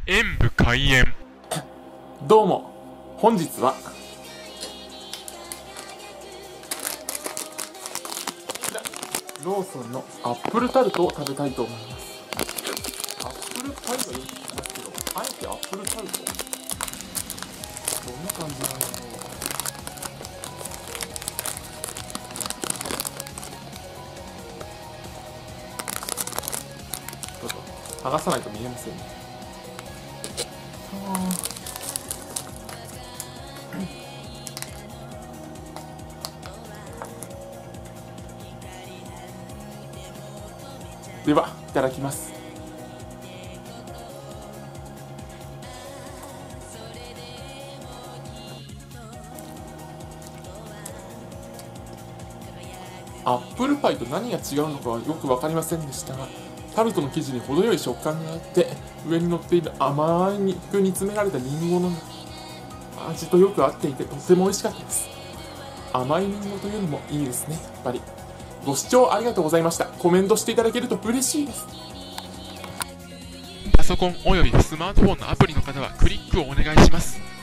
演武開演。 どうも、本日はローソンのアップルタルトを食べたいと思います。アップルパイはよく聞きますけど、あえてアップルタルトどんな感じなんだろう。ちょっと剥がさないと見えませんね。では、いただきます。アップルパイと何が違うのかはよく分かりませんでしたが、タルトの生地に程よい食感があって、上に乗っている甘い肉に詰められたリンゴの味とよく合っていて、とても美味しかったです。甘いリンゴというのもいいですね、やっぱり。ご視聴ありがとうございました。コメントしていただけると嬉しいです。 パソコンおよびスマートフォンのアプリの方はクリックをお願いします。